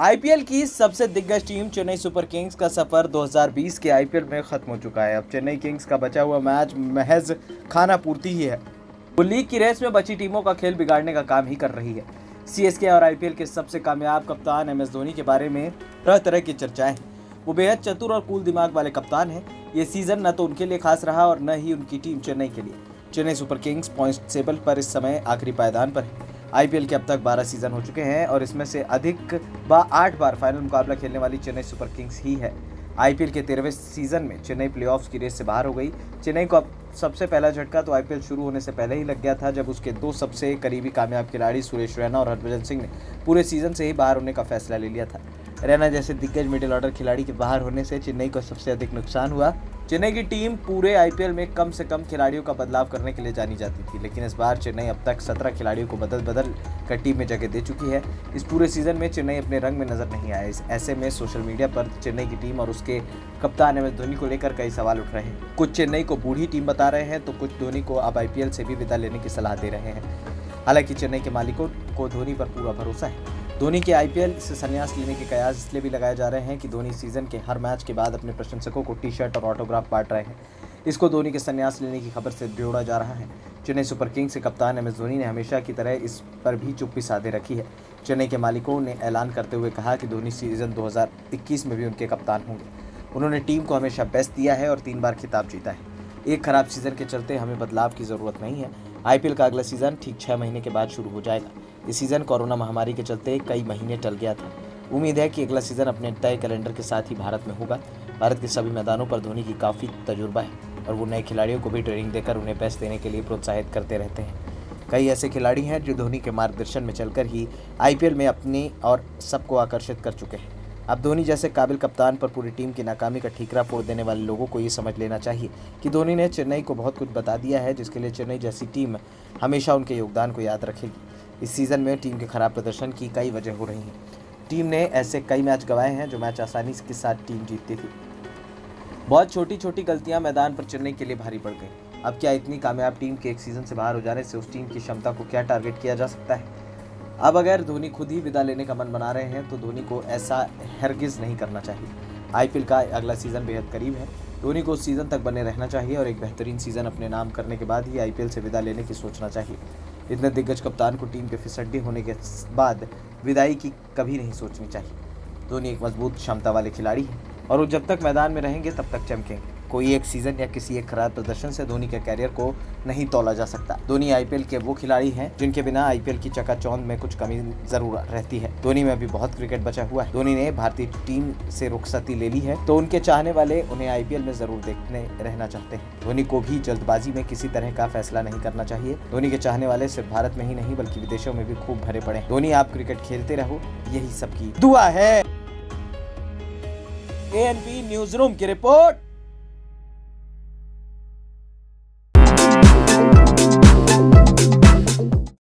IPL की सबसे दिग्गज टीम चेन्नई सुपर किंग्स का सफर 2020 के आईपीएल में खत्म हो चुका है। अब चेन्नई किंग्स का बचा हुआ मैच महज खाना पूर्ति ही है। वो लीग की रेस में बची टीमों का खेल बिगाड़ने का काम ही कर रही है। सीएसके और आईपीएल के सबसे कामयाब कप्तान एमएस धोनी के बारे में तरह तरह की चर्चाएं हैं। वो बेहद चतुर और कूल दिमाग वाले कप्तान हैं। ये सीजन न तो उनके लिए खास रहा और न ही उनकी टीम चेन्नई के लिए। Chennai super kings point table पर इस समय आखिरी पायदान पर है। आईपीएल के अब तक 12 सीजन हो चुके हैं और इसमें से अधिक 8 बार फाइनल मुकाबला खेलने वाली चेन्नई सुपर किंग्स ही है। आईपीएल के 13वें सीजन में चेन्नई प्लेऑफ्स की रेस से बाहर हो गई। चेन्नई को अब सबसे पहला झटका तो आईपीएल शुरू होने से पहले ही लग गया था, जब उसके दो सबसे करीबी कामयाब खिलाड़ी सुरेश रैना और हरभजन सिंह ने पूरे सीजन से ही बाहर होने का फैसला ले लिया था। रैना जैसे दिग्गज मिडिल ऑर्डर खिलाड़ी के बाहर होने से चेन्नई को सबसे अधिक नुकसान हुआ। चेन्नई की टीम पूरे आईपीएल में कम से कम खिलाड़ियों का बदलाव करने के लिए जानी जाती थी, लेकिन इस बार चेन्नई अब तक 17 खिलाड़ियों को बदल कर टीम में जगह दे चुकी है। इस पूरे सीजन में चेन्नई अपने रंग में नजर नहीं आया। ऐसे में सोशल मीडिया पर चेन्नई की टीम और उसके कप्तान एमएस धोनी को लेकर कई सवाल उठ रहे हैं। कुछ चेन्नई को बूढ़ी टीम बता रहे हैं तो कुछ धोनी को अब आईपीएल से भी विदा लेने की सलाह दे रहे हैं। हालांकि चेन्नई के मालिकों को धोनी पर पूरा भरोसा है। धोनी के आईपीएल से संन्यास लेने के कयास इसलिए भी लगाए जा रहे हैं कि धोनी सीजन के हर मैच के बाद अपने प्रशंसकों को टी-शर्ट और ऑटोग्राफ बांट रहे हैं। इसको धोनी के संन्यास लेने की खबर से जोड़ा जा रहा है। चेन्नई सुपर किंग्स के कप्तान एमएस धोनी ने हमेशा की तरह इस पर भी चुप्पी साधे रखी है। चेन्नई के मालिकों ने ऐलान करते हुए कहा कि धोनी सीजन 2021 में भी उनके कप्तान होंगे। उन्होंने टीम को हमेशा बेस्ट दिया है और 3 बार खिताब जीता है। एक खराब सीजन के चलते हमें बदलाव की ज़रूरत नहीं है। आईपीएल का अगला सीजन ठीक 6 महीने के बाद शुरू हो जाएगा। इस सीज़न कोरोना महामारी के चलते कई महीने टल गया था। उम्मीद है कि अगला सीज़न अपने तय कैलेंडर के साथ ही भारत में होगा। भारत के सभी मैदानों पर धोनी की काफ़ी तजुर्बा है और वो नए खिलाड़ियों को भी ट्रेनिंग देकर उन्हें बेस्ट देने के लिए प्रोत्साहित करते रहते हैं। कई ऐसे खिलाड़ी हैं जो धोनी के मार्गदर्शन में चलकर ही आईपीएल में अपनी और सबको आकर्षित कर चुके हैं। अब धोनी जैसे काबिल कप्तान पर पूरी टीम की नाकामी का ठीकरा फोड़ देने वाले लोगों को ये समझ लेना चाहिए कि धोनी ने चेन्नई को बहुत कुछ बता दिया है, जिसके लिए चेन्नई जैसी टीम हमेशा उनके योगदान को याद रखेगी। इस सीज़न में टीम के खराब प्रदर्शन की कई वजह हो रही हैं। टीम ने ऐसे कई मैच गंवाए हैं जो मैच आसानी के साथ टीम जीतती थी। बहुत छोटी छोटी गलतियां मैदान पर चेन्नई के लिए भारी पड़ गई। अब क्या इतनी कामयाब टीम के एक सीज़न से बाहर हो जाने से उस टीम की क्षमता को क्या टारगेट किया जा सकता है? अब अगर धोनी खुद ही विदा लेने का मन बना रहे हैं तो धोनी को ऐसा हरगिज़ नहीं करना चाहिए। आईपीएल का अगला सीज़न बेहद करीब है। धोनी को उस सीज़न तक बने रहना चाहिए और एक बेहतरीन सीज़न अपने नाम करने के बाद ही आईपीएल से विदा लेने की सोचना चाहिए। इतने दिग्गज कप्तान को टीम के फिसड्डी होने के बाद विदाई की कभी नहीं सोचनी चाहिए। धोनी एक मजबूत क्षमता वाले खिलाड़ी हैं और वो जब तक मैदान में रहेंगे तब तक चमकेंगे। कोई एक सीज़न या किसी एक खराब प्रदर्शन से धोनी के कैरियर को नहीं तौला जा सकता। धोनी आईपीएल के वो खिलाड़ी हैं जिनके बिना आईपीएल की चकाचौंध में कुछ कमी जरूर रहती है। धोनी में भी बहुत क्रिकेट बचा हुआ है। धोनी ने भारतीय टीम से रुखसती ले ली है तो उनके चाहने वाले उन्हें आईपीएल में जरूर देखने रहना चाहते हैं। धोनी को भी जल्दबाजी में किसी तरह का फैसला नहीं करना चाहिए। धोनी के चाहने वाले सिर्फ भारत में ही नहीं बल्कि विदेशों में भी खूब भरे पड़े। धोनी आप क्रिकेट खेलते रहो, यही सबकी दुआ है। एएनपी न्यूज रूम की रिपोर्ट।